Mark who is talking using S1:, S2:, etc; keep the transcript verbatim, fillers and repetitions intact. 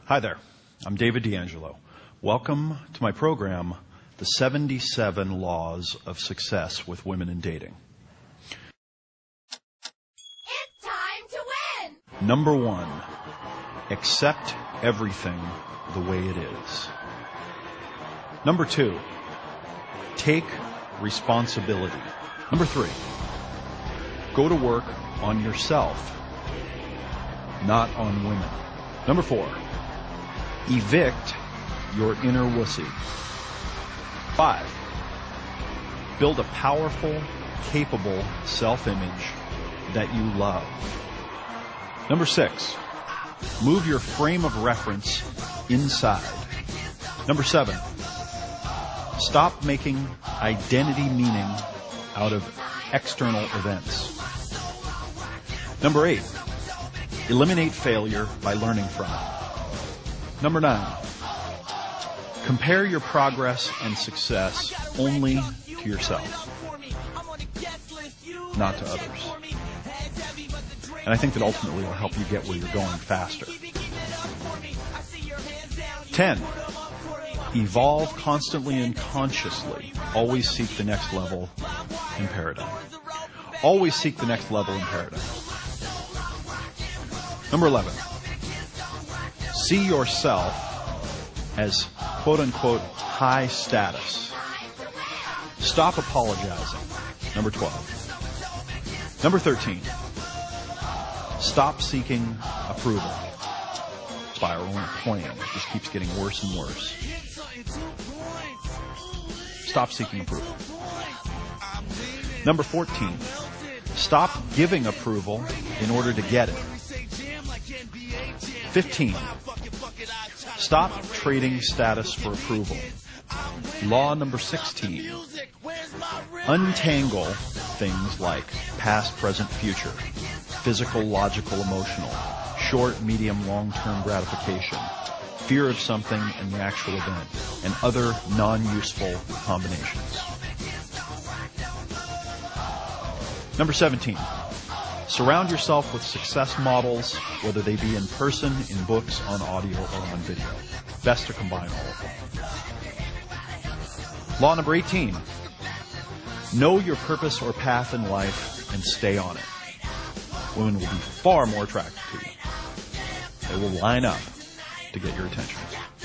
S1: Hi there, I'm David D'Angelo. Welcome to my program, The seventy-seven Laws of Success with Women in Dating.
S2: It's time to win!
S1: Number one, accept everything the way it is. Number two, take responsibility. Number three, go to work on yourself, not on women. Number four, evict your inner wussy. Five, build a powerful, capable self-image that you love. Number six, move your frame of reference inside. Number seven, stop making identity meaning out of external events. Number eight, eliminate failure by learning from it. Number nine, compare your progress and success only to yourself, not to others. And I think that ultimately will help you get where you're going faster. Ten, evolve constantly and consciously. Always seek the next level in paradigm. Always seek the next level in paradigm. Number eleven, see yourself as quote-unquote high status. Stop apologizing. Number twelve. Number thirteen, stop seeking approval. Spiraling a plane. It just keeps getting worse and worse. Stop seeking approval. Number fourteen, stop giving approval in order to get it. fifteen, stop trading status for approval. Law number sixteen, untangle things like past, present, future, physical, logical, emotional, short, medium, long-term gratification, fear of something and the actual event, and other non-useful combinations. Number seventeen, surround yourself with success models, whether they be in person, in books, on audio, or on video. Best to combine all of them. Law number eighteen, know your purpose or path in life and stay on it. Women will be far more attracted to you. They will line up to get your attention.